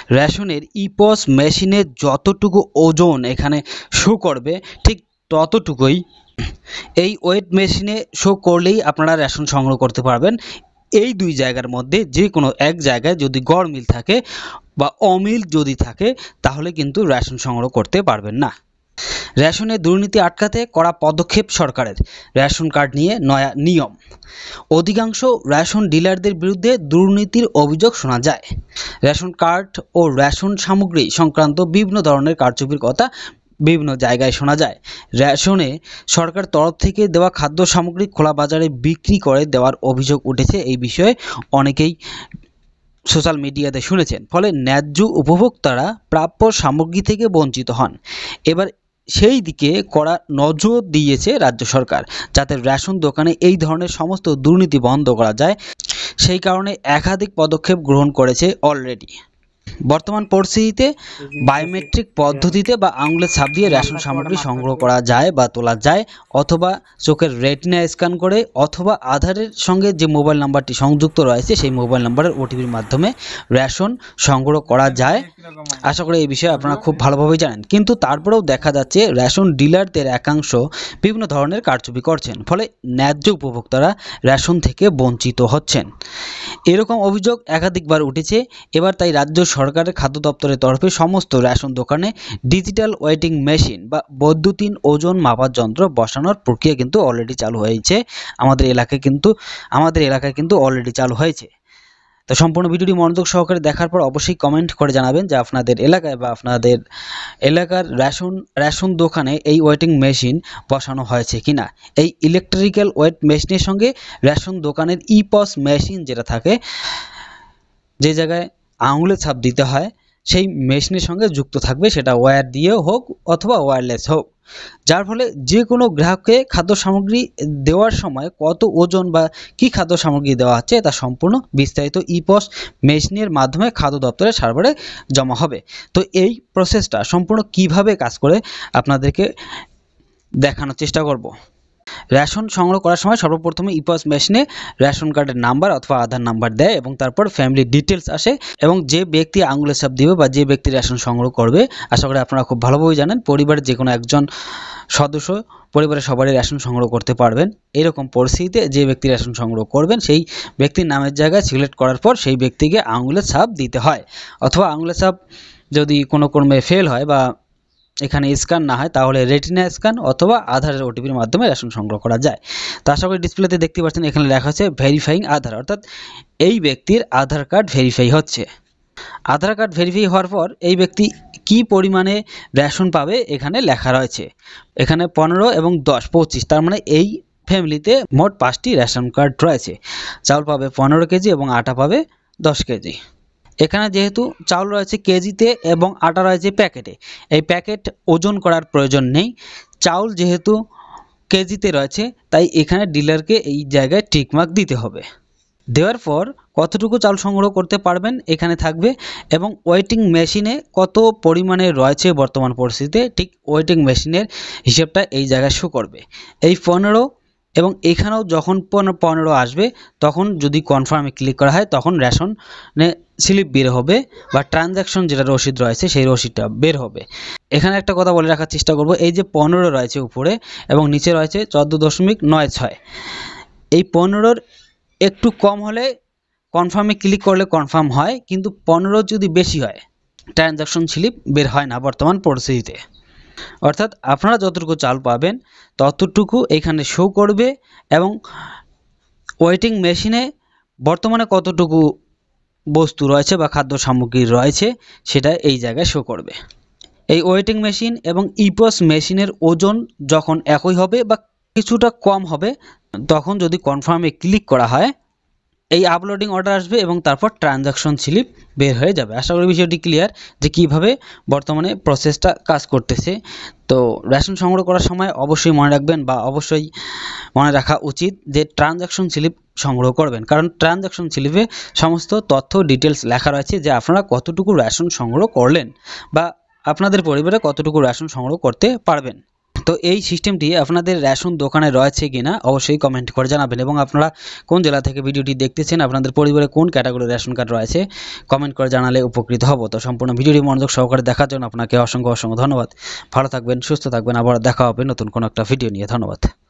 রেশনের ইপস মেশিনে যতটুকু ওজন এখানে শো করবে ঠিক ততটুকুই এই ওয়েট মেশিনে শো করলেই আপনারা রেশন সংগ্রহ করতে পারবেন। এই দুই জায়গার মধ্যে যে কোনো এক জায়গায় যদি গড়মিল থাকে বা অমিল যদি থাকে তাহলে কিন্তু রেশন সংগ্রহ করতে পারবেন না। রেশনে দুর্নীতি আটকাতে কড়া পদক্ষেপ সরকারের। রেশন কার্ড নিয়ে নয়া নিয়ম। অধিকাংশ রেশন ডিলারদের বিরুদ্ধে দুর্নীতির অভিযোগ শোনা যায়। রেশন কার্ড ও রেশন সামগ্রী সংক্রান্ত বিভিন্ন ধরনের কারচুপির কথা বিভিন্ন জায়গায় শোনা যায়। রেশনে সরকার তরফ থেকে দেওয়া খাদ্য সামগ্রী খোলা বাজারে বিক্রি করে দেওয়ার অভিযোগ উঠেছে। এই বিষয়ে অনেকেই সোশ্যাল মিডিয়াতে শুনেছেন। ফলে ন্যায্য উপভোক্তারা প্রাপ্য সামগ্রী থেকে বঞ্চিত হন। এবার সেই দিকে কড়া নজর দিয়েছে রাজ্য সরকার, যাতে রেশন দোকানে এই ধরনের সমস্ত দুর্নীতি বন্ধ করা যায়। সেই কারণে একাধিক পদক্ষেপ গ্রহণ করেছে অলরেডি। বর্তমান পরিস্থিতিতে বায়োমেট্রিক পদ্ধতিতে বা আঙুলের ছাপ দিয়ে রেশন সামগ্রী সংগ্রহ করা যায় বা তোলা যায়, অথবা চোখের রেটিনা স্ক্যান করে, অথবা আধারের সঙ্গে যে মোবাইল নাম্বারটি সংযুক্ত রয়েছে সেই মোবাইল নাম্বারের ওটিপির মাধ্যমে রেশন সংগ্রহ করা যায়। আশা করি এই বিষয়ে আপনারা খুব ভালোভাবেই জানেন। কিন্তু তারপরেও দেখা যাচ্ছে রেশন ডিলারদের একাংশ বিভিন্ন ধরনের কারচুপি করছেন, ফলে ন্যায্য উপভোক্তারা রেশন থেকে বঞ্চিত হচ্ছেন। এরকম অভিযোগ একাধিকবার উঠেছে। এবার তাই রাজ্য সরকারের খাদ্য দপ্তরের তরফে সমস্ত রেশন দোকানে ডিজিটাল ওয়েটিং মেশিন বা বৈদ্যুতিন ওজন মাপার যন্ত্র বসানোর প্রক্রিয়া কিন্তু অলরেডি চালু হয়েছে। আমাদের এলাকায় কিন্তু অলরেডি চালু হয়েছে। তো সম্পূর্ণ ভিডিওটি মনোযোগ সহকারে দেখার পর অবশ্যই কমেন্ট করে জানাবেন যে আপনাদের এলাকায় বা আপনাদের এলাকার রেশন দোকানে এই ওয়েটিং মেশিন বসানো হয়েছে কিনা। এই ইলেকট্রিক্যাল ওয়েট মেশিনের সঙ্গে রেশন দোকানের ইপস মেশিন যেটা থাকে, যে জায়গায় আঙুলের ছাপ দিতে হয়, সেই মেশিনের সঙ্গে যুক্ত থাকবে, সেটা ওয়্যার দিয়ে হোক অথবা ওয়্যারলেস হোক। যার ফলে যে কোনো গ্রাহককে খাদ্য সামগ্রী দেওয়ার সময় কত ওজন বা কি খাদ্য সামগ্রী দেওয়া হচ্ছে তা সম্পূর্ণ বিস্তারিত ইপস মেশিনের মাধ্যমে খাদ্য দপ্তরের সার্ভারে জমা হবে। তো এই প্রসেসটা সম্পূর্ণ কিভাবে কাজ করে আপনাদেরকে দেখানোর চেষ্টা করব। রেশন সংগ্রহ করার সময় সর্বপ্রথমে ইপস মেশিনে রেশন কার্ডের নাম্বার অথবা আধার নাম্বার দেয় এবং তারপর ফ্যামিলি ডিটেলস আসে এবং যে ব্যক্তি আঙুলের ছাপ দিবে বা যে ব্যক্তি রেশন সংগ্রহ করবে, আশা করি আপনারা খুব ভালোভাবে জানেন, পরিবারের যে কোনো একজন সদস্য পরিবারের সবারই রেশন সংগ্রহ করতে পারবেন। এরকম পরিস্থিতিতে যে ব্যক্তি রেশন সংগ্রহ করবেন সেই ব্যক্তির নামের জায়গায় সিলেক্ট করার পর সেই ব্যক্তিকে আঙুলের ছাপ দিতে হয়, অথবা আঙুলের ছাপ যদি কোনো ক্রমে ফেল হয় বা এখানে স্ক্যান না হয় তাহলে রেটিনা স্ক্যান অথবা আধারের ওটিপির মাধ্যমে রেশন সংগ্রহ করা যায়। তো আশা করি ডিসপ্লেতে দেখতে পাচ্ছেন এখানে লেখা আছে ভেরিফাইং আধার, অর্থাৎ এই ব্যক্তির আধার কার্ড ভেরিফাই হচ্ছে। আধার কার্ড ভেরিফাই হওয়ার পর এই ব্যক্তি কি পরিমাণে রেশন পাবে এখানে লেখা রয়েছে। এখানে 15 এবং 10 25, তার মানে এই ফ্যামিলিতে মোট 5টি রেশন কার্ড রয়েছে। চাউল পাবে 15 কেজি এবং আটা পাবে 10 কেজি। এখানে যেহেতু চাউল রয়েছে কেজিতে এবং আটা রয়েছে প্যাকেটে, এই প্যাকেট ওজন করার প্রয়োজন নেই। চাউল যেহেতু কেজিতে রয়েছে তাই এখানে ডিলারকে এই জায়গায় টিকমার্ক দিতে হবে। দেওয়ার পর কতটুকু চাউল সংগ্রহ করতে পারবেন এখানে থাকবে এবং ওয়েটিং মেশিনে কত পরিমাণে রয়েছে বর্তমান পরিস্থিতিতে ঠিক ওয়েটিং মেশিনের হিসেবটা এই জায়গায় শো করবে। এই 15 এবং এখানেও যখন 15 আসবে তখন যদি কনফার্মে ক্লিক করা হয় তখন রেশনে স্লিপ বের হবে বা ট্রানজ্যাকশন যেটা রসিদ রয়েছে সেই রসিদটা বের হবে। এখানে একটা কথা বলে রাখার চেষ্টা করব, এই যে 15 রয়েছে উপরে এবং নিচে রয়েছে 14.96, এই 15-র একটু কম হলে কনফার্মে ক্লিক করলে কনফার্ম হয়, কিন্তু 15 যদি বেশি হয় ট্রানজ্যাকশন স্লিপ বের হয় না বর্তমান পরিস্থিতিতে। অর্থাৎ আপনারা যতটুকু চাল পাবেন ততটুকু এখানে শো করবে এবং ওয়েটিং মেশিনে বর্তমানে কতটুকু বস্তু রয়েছে বা খাদ্য সামগ্রী রয়েছে সেটা এই জায়গায় শো করবে। এই ওয়েটিং মেশিন এবং ইপস মেশিনের ওজন যখন একই হবে বা কিছুটা কম হবে তখন যদি কনফার্মে ক্লিক করা হয় এই আপলোডিং অর্ডার আসবে এবং তারপর ট্রানজ্যাকশন স্লিপ বের হয়ে যাবে। আশা করি বিষয়টি ক্লিয়ার যে কিভাবে বর্তমানে প্রসেসটা কাজ করতেছে। তো রেশন সংগ্রহ করার সময় অবশ্যই মনে রাখবেন বা অবশ্যই মনে রাখা উচিত যে ট্রানজ্যাকশন স্লিপ সংগ্রহ করবেন, কারণ ট্রানজ্যাকশন স্লিপে সমস্ত তথ্য ডিটেলস লেখা রয়েছে যে আপনারা কতটুকু রেশন সংগ্রহ করলেন বা আপনাদের পরিবারে কতটুকু রেশন সংগ্রহ করতে পারবেন। তো এই সিস্টেমটি আপনাদের রেশন দোকানে রয়েছে কিনা অবশ্যই কমেন্ট করে জানাবেন, এবং আপনারা কোন জেলা থেকে ভিডিওটি দেখতেছেন, আপনাদের পরিবারে কোন ক্যাটাগরির রেশন কার্ড রয়েছে কমেন্ট করে জানালে উপকৃত হব। তো সম্পূর্ণ ভিডিওটি মনোযোগ সহকারে দেখার জন্য আপনাকে অসংখ্য ধন্যবাদ। ভালো থাকবেন, সুস্থ থাকবেন, আবার দেখা হবে নতুন কোনো একটা ভিডিও নিয়ে। ধন্যবাদ।